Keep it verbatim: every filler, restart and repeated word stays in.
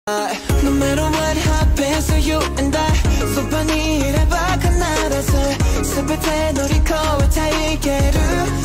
No matter what happens to you and I そばにいれば必ず全て乗り越えていける